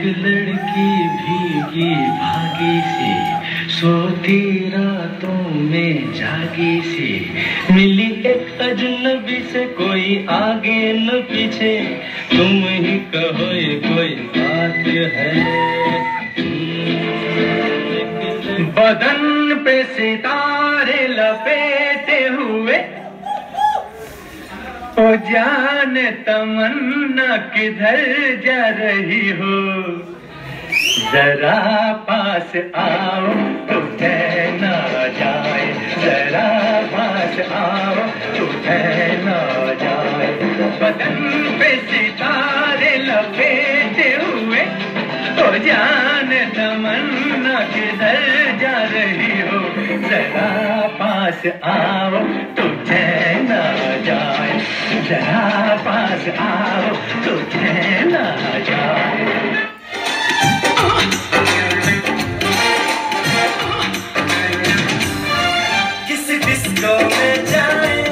लड़की भीगी भागी सी, सोती रातों में जागी सी, मिली एक अजनबी से, कोई आगे न पीछे, तुम ही कहो ये कोई बात है। बदन पे सितारे लपेटे हुए, ओ जाने तमन्ना किधर जा रही हो, जरा पास आओ तो चैन आ जाए, जरा पास आओ तो चैन आ जाए। बदन पे सितारे लपेटे हुए, ओ जाने तमन्ना किधर जा रही हो, जरा पास आओ तो चैन आ जाए, जरा पास आओ तो चैन आ जाए। किसी डिस्को में जाए,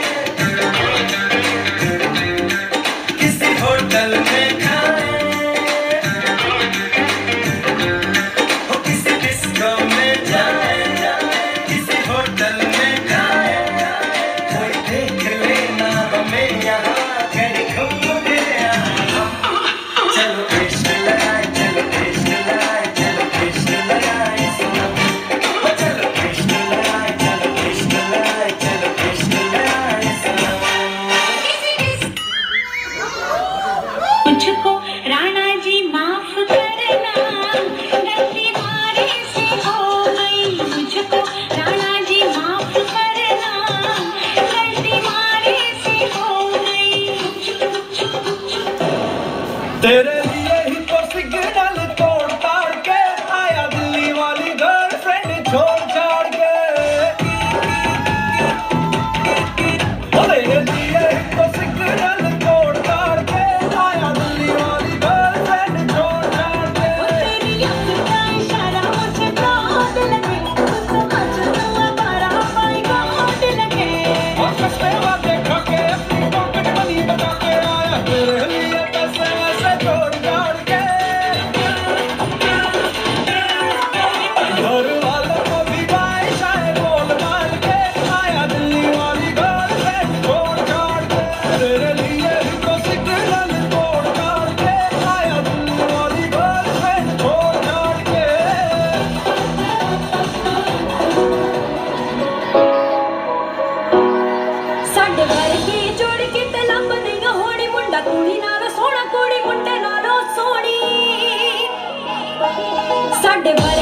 किसी होटल में खाए, हो किसी डिस्को में जाए, किसी होटल में खाए, कोई देख लेना हमें यहाँ कहीं घूम गया। चलो इश्क लगाए, चलो इश्क लगाए, चलो इश्क लगाए सनम, हो चलो इश्क लगाए, चलो इश्क लगाए, चलो इश्क लगाए सनम। मुझको राणा जी माफ करना, गलती मारे से हो गई, मुझको राणा जी माफ करना, गलती मारे से हो गई। तेरे लिए ही तो सिग्नल तोड़ ताड़ के आया दिल्ली वाली गर्लफ्रेंड छोड़ छाड़ के, तेरे लिए ही तो सिग्नल तोड़ ताड़ के आया दिल्ली वाली गर्लफ्रेंड छोड़ छाड़ के। तेरी अखर का इशारा मुझे बहुत लगे, मुझको मजनू आवारा पाई बहुत लगे। और कस्मे वादे खा के अपनी पॉकेट मनी बचा के आया तेरे लिए पैसे वैसे तोड़ ताड़ के। घर वालों को भी बाइशाए बोल मार के आया दिल्ली वाली गर्लफ्रेंड छोड़ छाड़ के, तेरे लिए ही तो सिग्नल तोड़ ताड़ के आया दिल्ली वाली गर्लफ्रेंड छोड़ छाड़ के। साडे वर्गी जोड़ के ते लभदियां होणी, मुंडा कुड़ी नालों सोहना, कुड़ी मुंडे नालों सोहनी। साडे